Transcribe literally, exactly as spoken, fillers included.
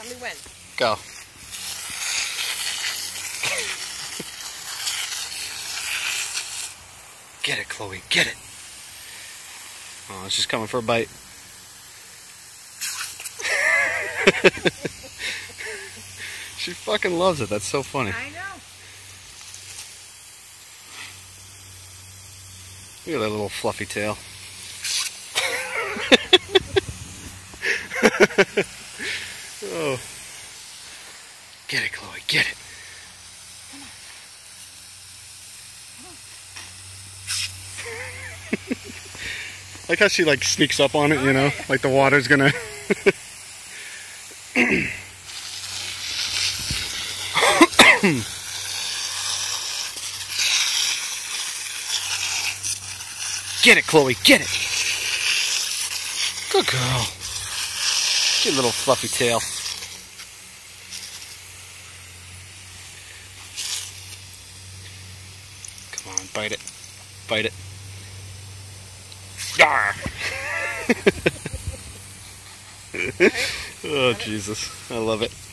Tell me when. Go. Get it, Chloe, get it. Oh, she's coming for a bite. She fucking loves it. That's so funny. I know. Look at that little fluffy tail. Oh. Get it, Chloe, get it. Come on. Come on. Like how she like sneaks up on it, you know, like the water's gonna. Get it, Chloe, get it. Good girl. Get little fluffy tail. Come on, bite it. Bite it. Yarr! Oh, Jesus. I love it.